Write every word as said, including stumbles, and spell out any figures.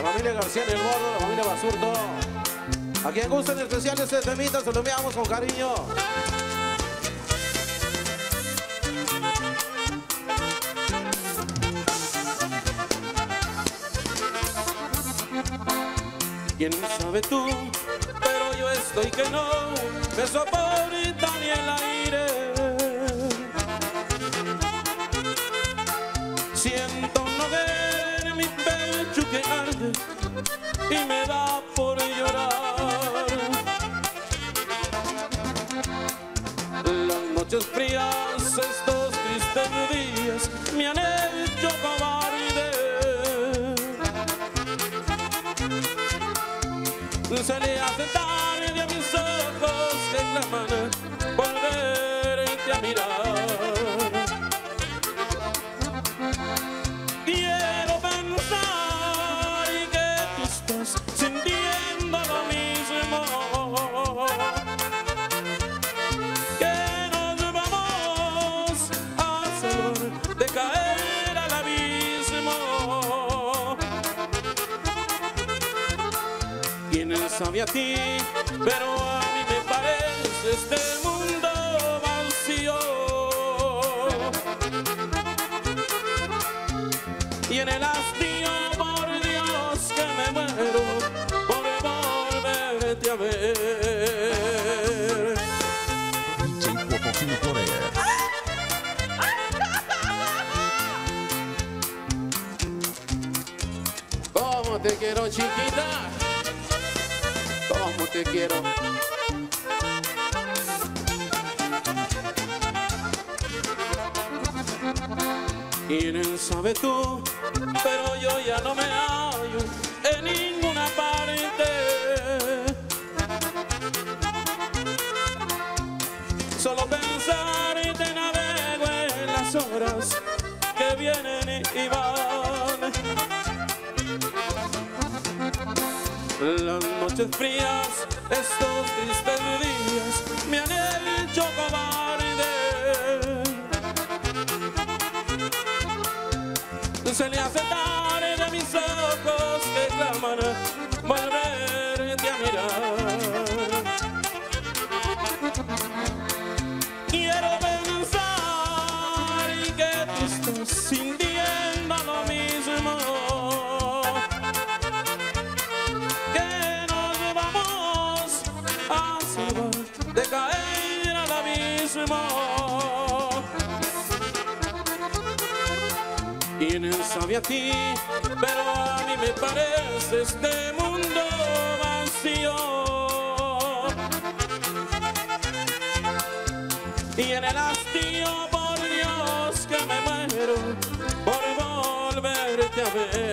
La familia García del Gordo, la familia Basurto. A quien gusta en especial este temita, se lo enviamos con cariño. ¿Quién sabe tú? Pero yo estoy que no me soporta ni el aire. Siento un hoguera en mi pecho que arde y me da por llorar. Las noches frías, estos tristes días me han hecho cobarde. Se le hace tarde a mis ojos que claman volverte a mirar. Quiero pensar que tú estás sintiendo lo mismo, que nos vamos a salvar de caer al abismo. ¿Quién sabe a ti? Pero a mí me parece este mundo vacío. Y en el hastío, por Dios, que me muero por volverte a ver. D J Potosino Flores. ¿Cómo te quiero, chiquita? ¿Cómo te quiero? ¿Quién sabe tú? Pero yo ya no me hallo en ninguna parte. Solo pensar y te navego en las horas que vienen y van. Las noches frías, estos tristes días me han hecho cobarde. Se le hace tarde a mis ojos que claman volverte a mirar. Quiero pensar que tú estás sintiendo lo mismo, que nos vamos a salvar de caer al abismo. ¿Quién sabe a ti? Pero a mí me parece este mundo vacío. Y en el hastío, por Dios, que me muero por volverte a ver.